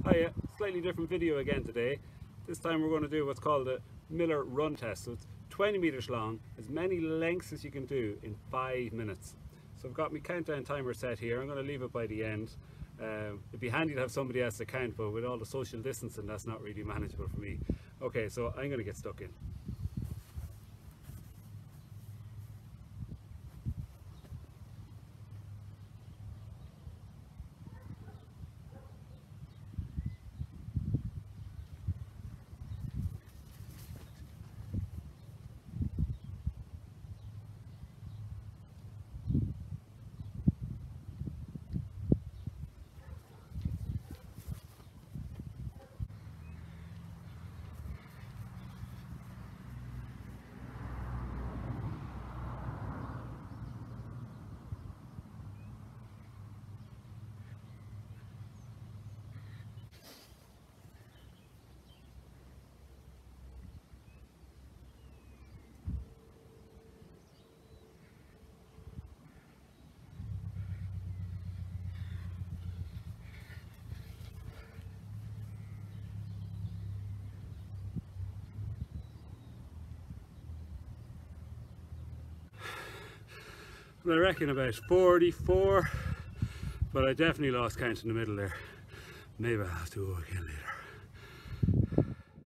Hi, slightly different video again today. This time we're going to do what's called a Miller run test. So it's 20 meters long, as many lengths as you can do in 5 minutes. So I've got my countdown timer set here. I'm going to leave it by the end. It'd be handy to have somebody else to count, but with all the social distancing, that's not really manageable for me. Okay, so I'm going to get stuck in. I reckon about 44, but I definitely lost count in the middle there. Maybe I'll have to go again later.